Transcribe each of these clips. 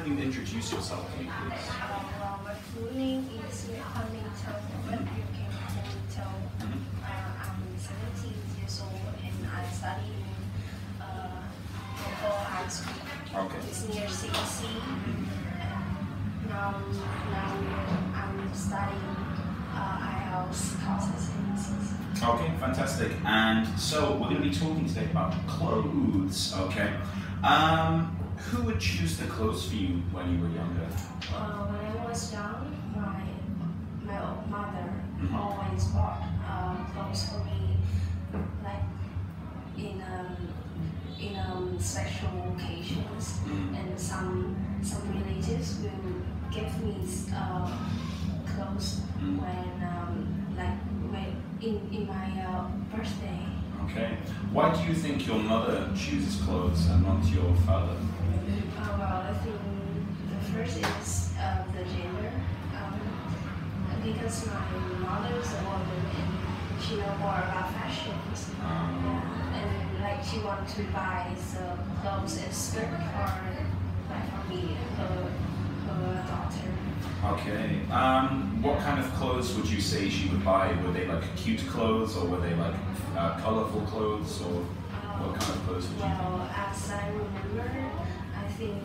you introduce yourself to me, please? Well, my full name is Huntington, but you can call me Toe. I'm 17 years old and I study in local high school. Okay. It's near CEC. Now I'm studying IELTS courses in CEC. Okay, fantastic. And so we're going to be talking today about clothes, okay? Who would choose the clothes for you when you were younger? When I was young, my mother always bought clothes for me, like in special occasions, and some relatives will give me clothes when in my birthday. Okay. Why do you think your mother chooses clothes and not your father? Well, I think the first is the gender, because my mother's a woman and she knows more about fashions, and like she wants to buy the clothes and skirt for me, her daughter. Okay. What kind of clothes would you say she would buy? Were they like cute clothes, or were they like colorful clothes, or what kind of clothes would you think? Well, as I remember, I think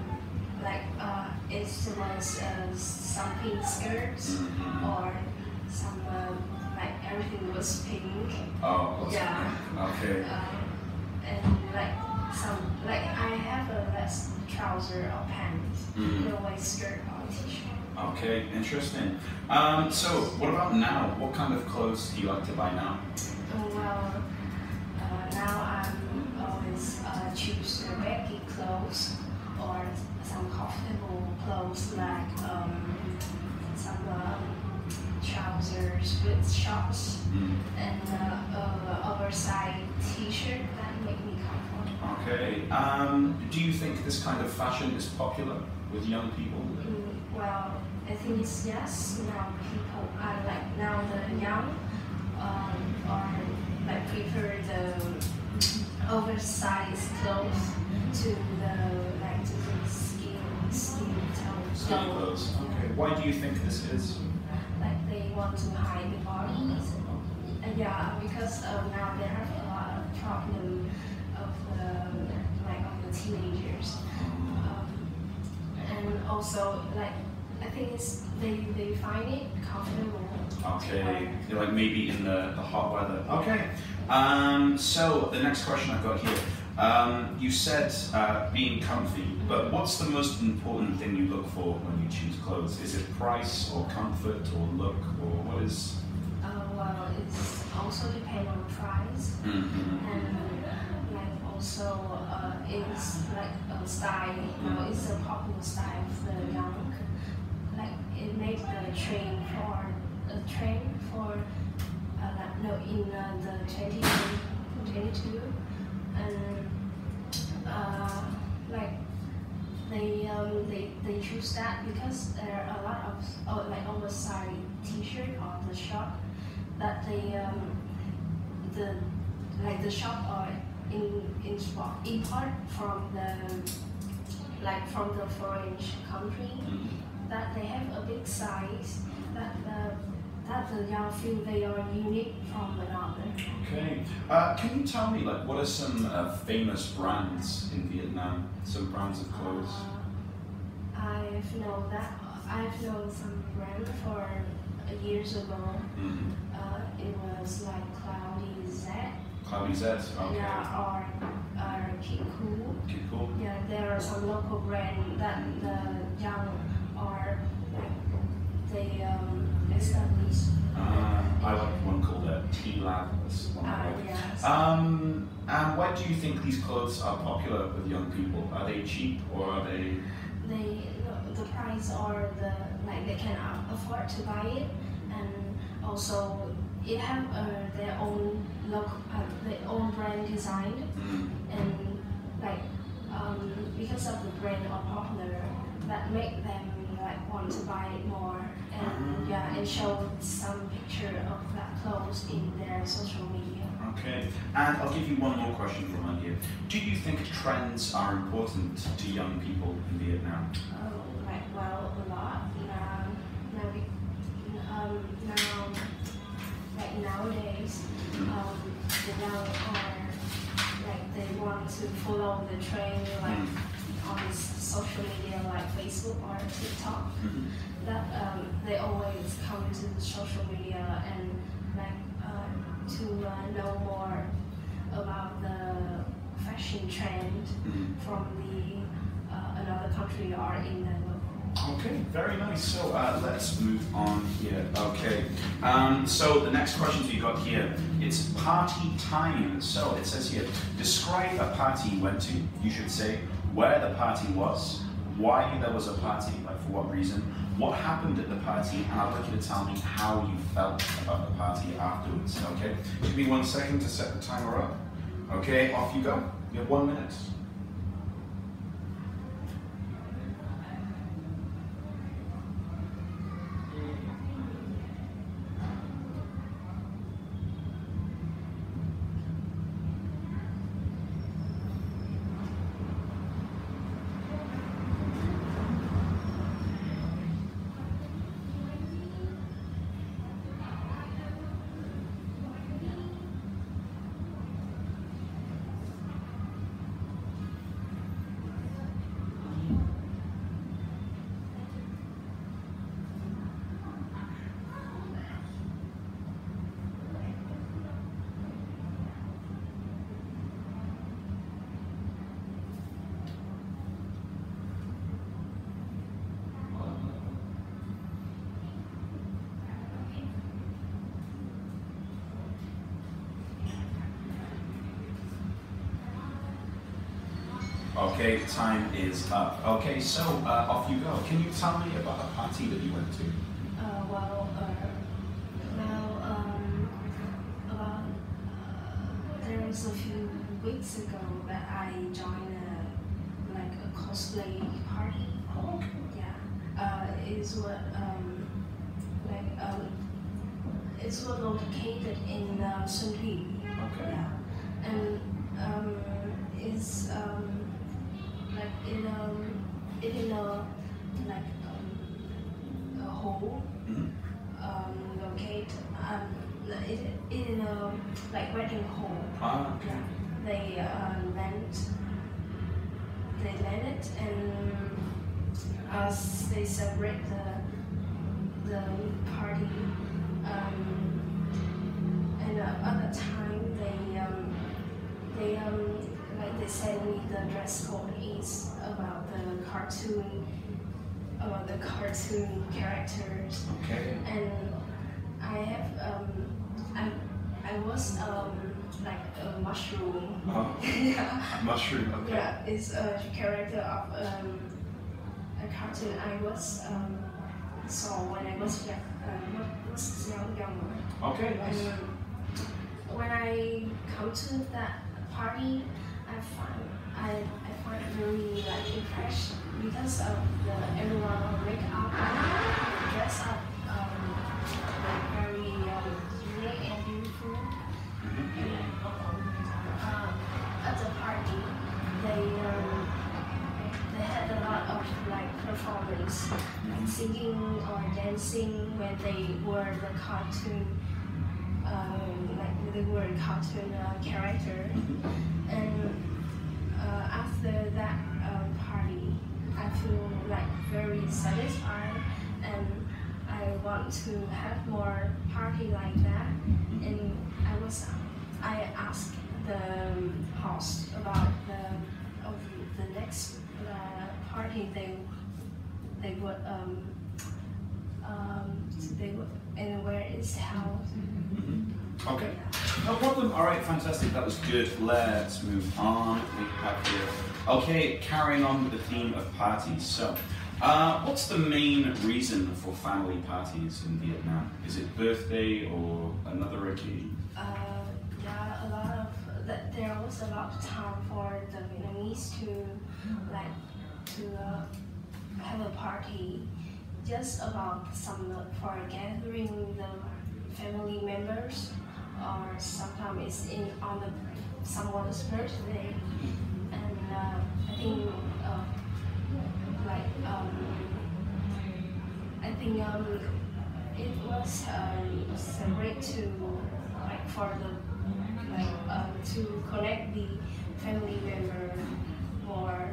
it was some pink skirts or some like everything was pink. Oh, yeah. Okay. And I have a less trouser or pants, no white skirt or t-shirt. Okay, interesting. So what about now? What kind of clothes do you like to buy now? Well, now I'm always choose the baggy clothes or some comfortable clothes like some trousers with shorts and oversized t-shirt that make me comfortable. Okay. Do you think this kind of fashion is popular with young people? Well, I think it's yes. Now people are now the young are prefer the oversized clothes to the skin tone clothes. Okay. Why do you think this is? Like they want to hide the bodies. Yeah, because now they have a lot of problem of the teenagers, and also I think they find it comfortable. Okay, like maybe in the hot weather. Okay. So the next question I've got here. You said being comfy, but what's the most important thing you look for when you choose clothes? Is it price or comfort or look, or what is? Well, it's also depend on price, and also it's a style. It's a popular style of the young. It makes the trend for in the 2022, and they choose that because there are a lot of oversized t-shirt on the shop that the shop are import from the foreign country, that they have a big size that the young feel they are unique from another. Okay. Can you tell me what are some famous brands in Vietnam? Some brands of clothes. I've known some brand for years ago. It was like Cloudy Z. Cloudy Z. Okay. Yeah, or Keep Cool. Keep Cool. Yeah, there are some local brand that the young are they established. I like one called T-Lab. That's one I like. Yes. And why do you think these clothes are popular with young people? Are they cheap or are they? The price or they can afford to buy it, and also it have their own brand design, and because of the brand are popular, that make them want to buy it more, and show some picture of that clothes in their social media. Okay, and I'll give you one more question from here. Do you think trends are important to young people in Vietnam? follow the trend like on social media like Facebook or TikTok. That they always come to social media and like to know more about the fashion trend from the another country or in the world. Okay, very nice. So let's move on here. Okay, so the next questions we got here, it's party time. So it says here, describe a party you went to. You should say where the party was, why there was a party, like for what reason, what happened at the party, and I'd like you to tell me how you felt about the party afterwards. Okay, give me 1 second to set the timer up. Okay, off you go. You have 1 minute. Okay, time is up. Okay, so off you go. Can you tell me about a party that you went to? There was a few weeks ago that I joined a cosplay party. Oh, okay. Yeah, it's what located in Sunhui. Okay. Yeah, and it's in a hole located in a wedding hall. Ah, okay. Yeah, they land it and they celebrate the party. And at the time they sent me the dress code is about the cartoon characters. Okay. And I have I was like a mushroom. Oh. Yeah. Mushroom. Okay. Yeah, it's a character of a cartoon I was saw when I was younger. Okay. Nice. And when I come to that party, I find it really impressed because of everyone make up, dress up very unique and beautiful. At the party, they had a lot of performance, singing or dancing when they were the cartoon. They were a cartoon character, and after that party, I feel very satisfied, and I want to have more party like that. And I asked the host about the next party they would and where it's held. Okay, no problem. All right, fantastic. That was good. Let's move on. We have here. Okay, carrying on with the theme of parties. So, what's the main reason for family parties in Vietnam? Is it birthday or another occasion? Yeah, a lot of there was a lot of time for the Vietnamese to have a party, just about for gathering the family members, or sometimes it's on someone's birthday, and I think it was celebrate to for the to connect the family member more,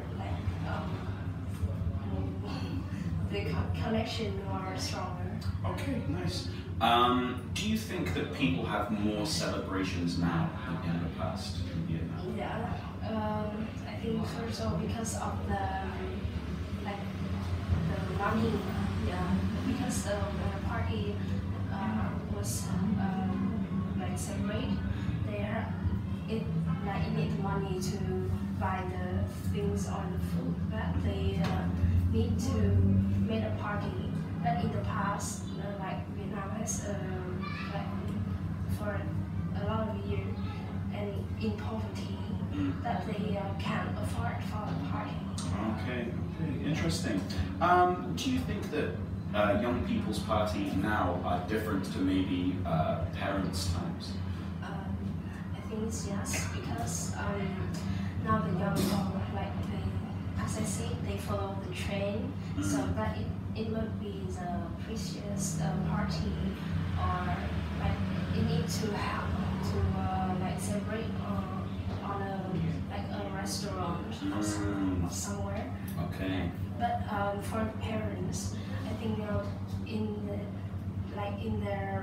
the connection more stronger. Okay, nice. Do you think that people have more celebrations now than in the past in Vietnam? Yeah, I think first of all because of the money. Yeah, because when a party was celebrate, it need money to buy the things or the food that they need to make a party. But in the past, Vietnam has for a lot of years and in poverty that they can't afford for a party. Okay, interesting. Do you think that young people's parties now are different to maybe parents' times? I think it's yes, because now the young people, as I said, they follow the trend, so that it would be the precious party, or it needs to have to celebrate on a restaurant or somewhere. Okay. But for parents, I think in their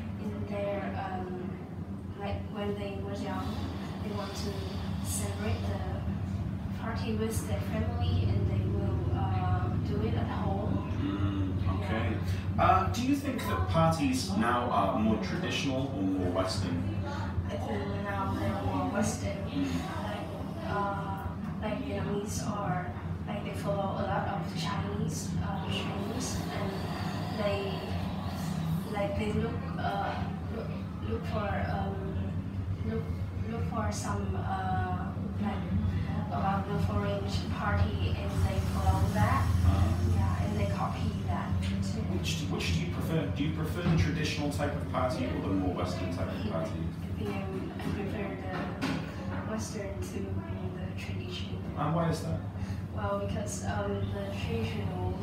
when they were young, they want to celebrate the party with their family, and they will do it at home. Okay. Do you think that parties now are more traditional or more Western? I think now they're more Western. Vietnamese are they follow a lot of Chinese trends, and they look for some about the foreign party, and they follow that. Yeah, and they copy that too. Which do you prefer? Do you prefer the traditional type of party or the more Western type of party? I think I prefer the Western to the tradition. And why is that? Well, because the traditional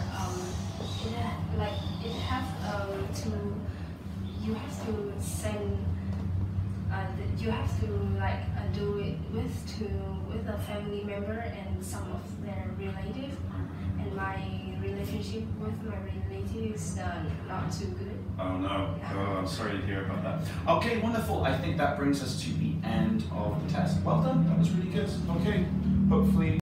you have to send you have to do it with a family member and some of their relatives, and my relationship with my relatives is not too good. Oh no, oh, I'm sorry to hear about that. Okay, wonderful. I think that brings us to the end of the test. Well done, that was really good. Okay, hopefully